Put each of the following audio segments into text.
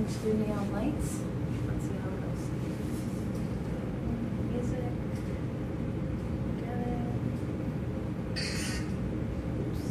going to do neon lights. Let's see how it goes. Music. Get it. Oops.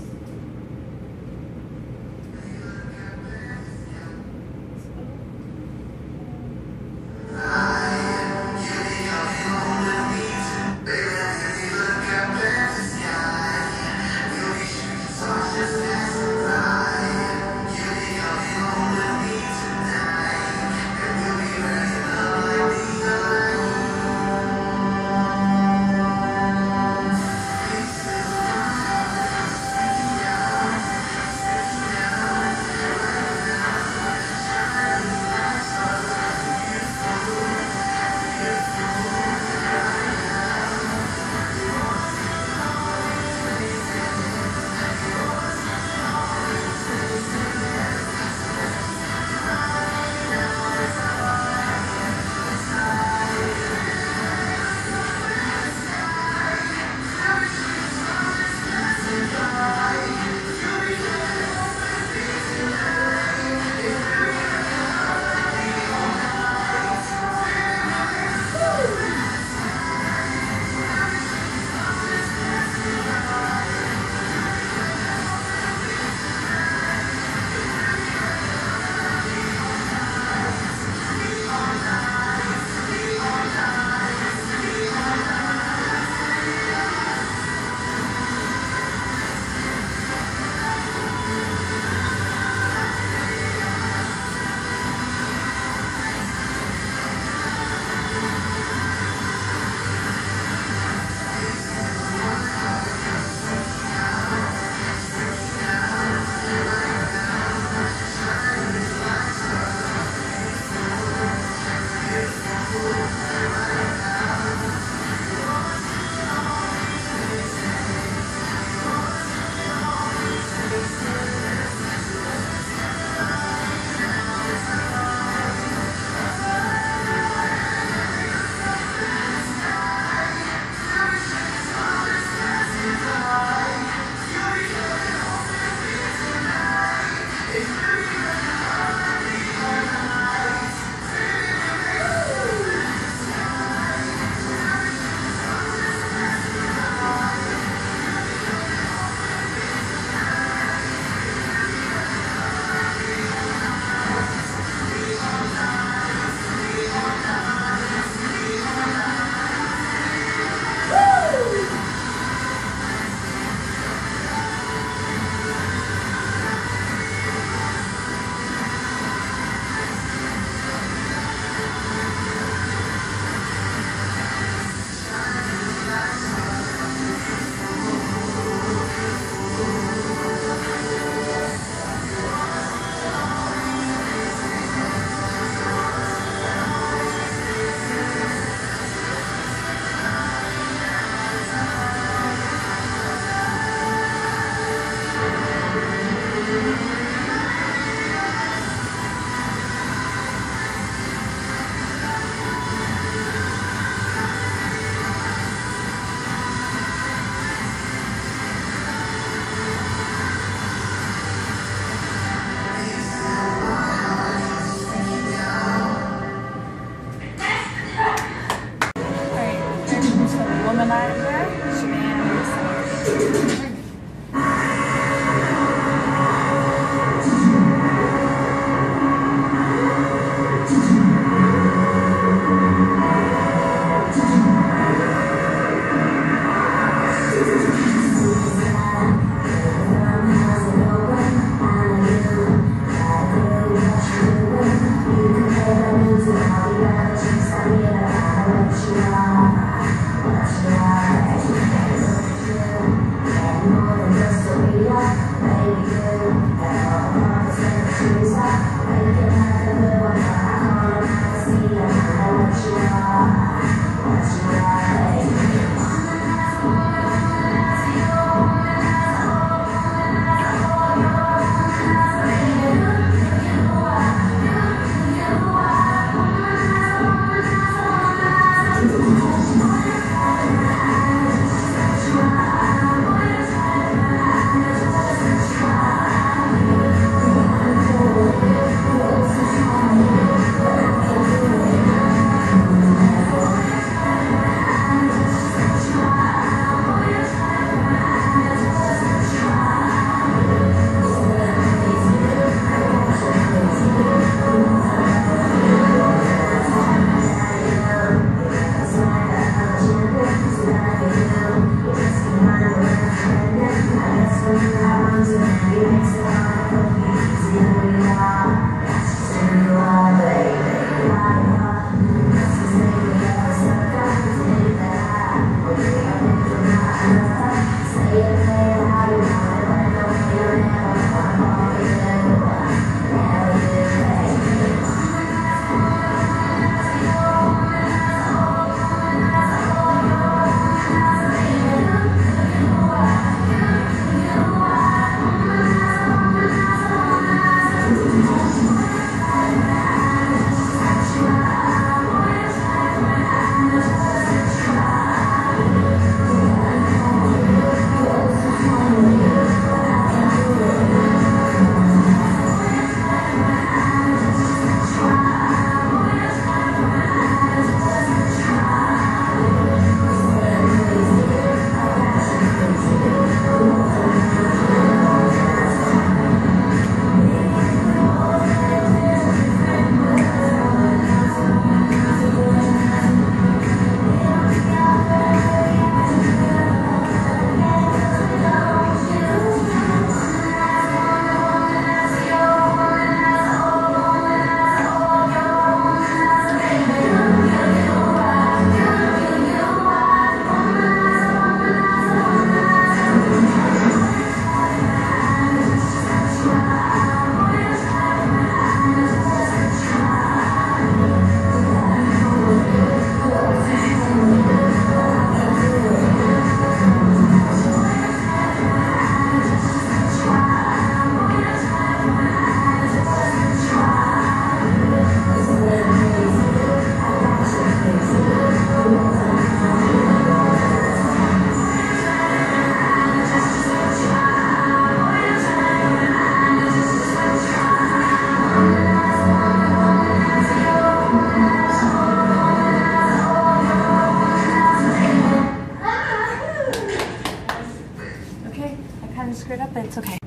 screwed up, but it's okay.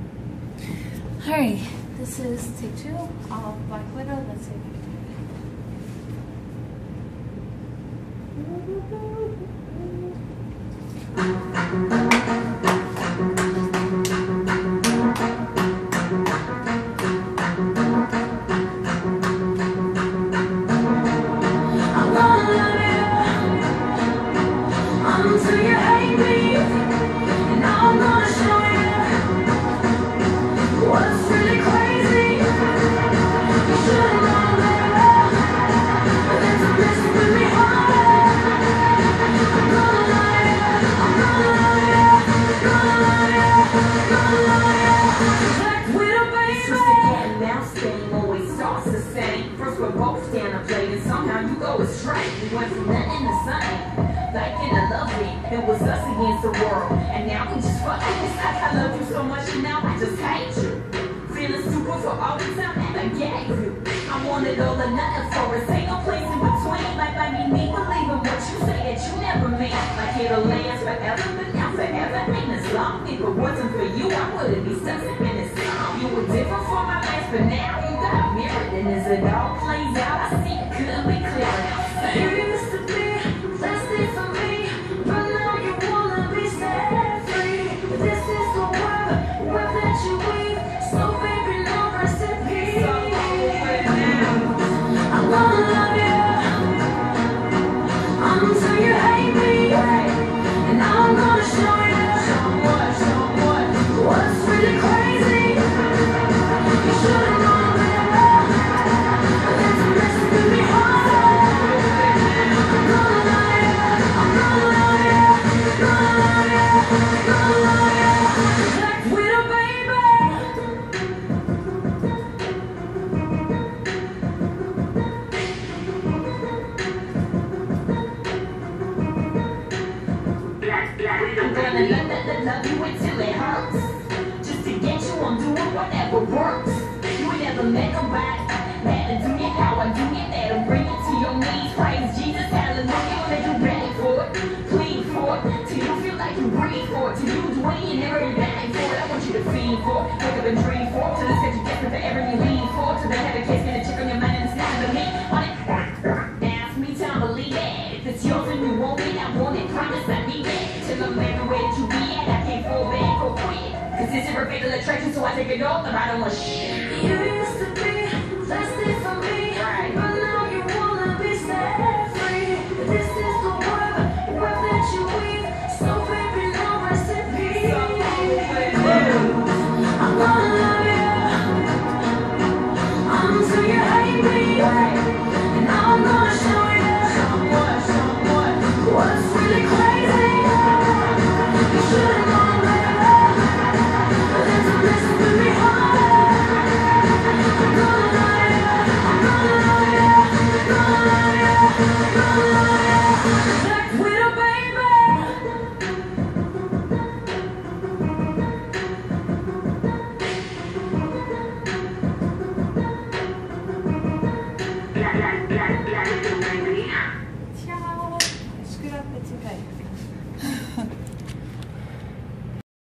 Alright, this is take 2 of Black Widow. Let's see if we can do it. We went from nothing to something, like in a lovely. It was us against the world, and now we just fuck. It's like I love you so much, and now I just hate you. Feeling super for all the time that I gave you. I wanted all or nothing for us. Ain't no place in between. Like I mean, me believing what you say that you never mean. Like it'll last forever, but now forever ain't as long. If it wasn't for you, I wouldn't be stuck in this song. You were different from my last, but now you got mirrored, and as it all plays out, I see it could be clear. You used to be plastic for me, but now you wanna be set free. This is the world, web that you weave, so baby, no rest in peace. I'm gonna love you until you hate me, and I'm gonna show you what's really crazy. You should've known better than to mess with me harder. I'm gonna love you until it hurts. Just to get you, I'm doing whatever works. You ain't never met nobody that'll do it how I do it. That'll bring you to your knees. Praise Jesus, hallelujah. Make you ready for it, plead for it, till you feel like you breathe for it. Till you do it, you never beg for it. I want you to feed for it, wake up and dream for it. Till it's got you desperate for every you lean for. Till they have a case, get a chick on your mind and it's not the meat on it. Ask me till I believe it. If it's yours and you want it, I want it. Promise I need it. Till I'm everywhere that you be at, I can't fall back or quit. Cause it's a fatal attraction, so I take it all and I don't want shit. You used to be plastic for me, but now you wanna be set free. This is the world, web that you weave, so baby, now Black, black,